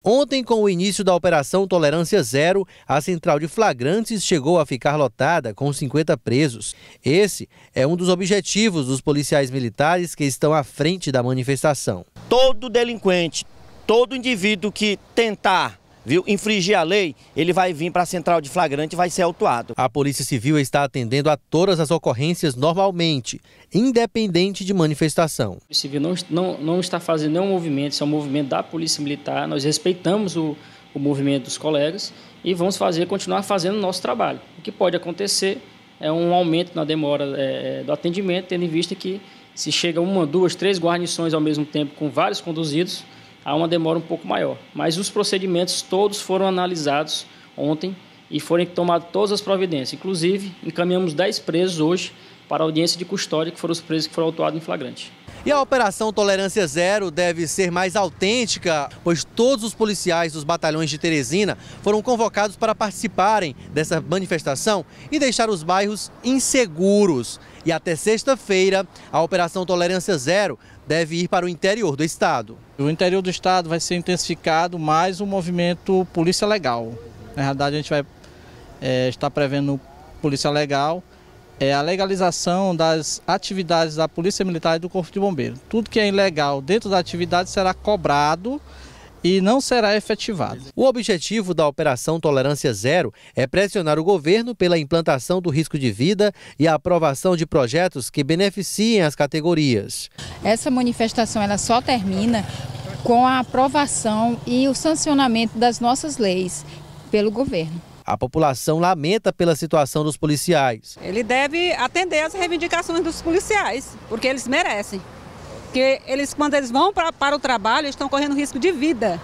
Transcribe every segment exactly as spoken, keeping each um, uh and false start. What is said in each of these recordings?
Ontem, com o início da Operação Tolerância Zero, a central de flagrantes chegou a ficar lotada com cinquenta presos. Esse é um dos objetivos dos policiais militares que estão à frente da manifestação. Todo delinquente, todo indivíduo que tentar viu, infringir a lei, ele vai vir para a central de flagrante e vai ser autuado. A Polícia Civil está atendendo a todas as ocorrências normalmente, independente de manifestação. A Polícia Civil não, não, não está fazendo nenhum movimento, isso é um movimento da Polícia Militar, nós respeitamos o, o movimento dos colegas e vamos fazer, continuar fazendo o nosso trabalho. O que pode acontecer é um aumento na demora é, do atendimento, tendo em vista que se chega uma, duas, três guarnições ao mesmo tempo com vários conduzidos, há uma demora um pouco maior. Mas os procedimentos todos foram analisados ontem e foram tomadas todas as providências. Inclusive, encaminhamos dez presos hoje para a audiência de custódia, que foram os presos que foram autuados em flagrante. E a Operação Tolerância Zero deve ser mais autêntica, pois todos os policiais dos batalhões de Teresina foram convocados para participarem dessa manifestação e deixar os bairros inseguros. E até sexta-feira, a Operação Tolerância Zero deve ir para o interior do estado. O interior do estado vai ser intensificado mais o movimento Polícia Legal. Na realidade, a gente vai é, estar prevendo Polícia Legal, é a legalização das atividades da Polícia Militar e do Corpo de Bombeiro. Tudo que é ilegal dentro da atividade será cobrado e não será efetivado. O objetivo da Operação Tolerância Zero é pressionar o governo pela implantação do risco de vida e a aprovação de projetos que beneficiem as categorias. Essa manifestação ela só termina com a aprovação e o sancionamento das nossas leis pelo governo. A população lamenta pela situação dos policiais. Ele deve atender às reivindicações dos policiais, porque eles merecem. Porque eles, quando eles vão pra, para o trabalho, estão correndo risco de vida.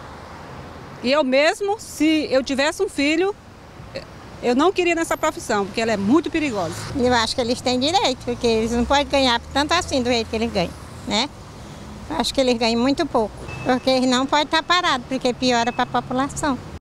E eu mesmo, se eu tivesse um filho, eu não queria nessa profissão, porque ela é muito perigosa. Eu acho que eles têm direito, porque eles não podem ganhar tanto assim do jeito que eles ganham, né? Eu acho que eles ganham muito pouco, porque eles não podem estar parados, porque piora para a população.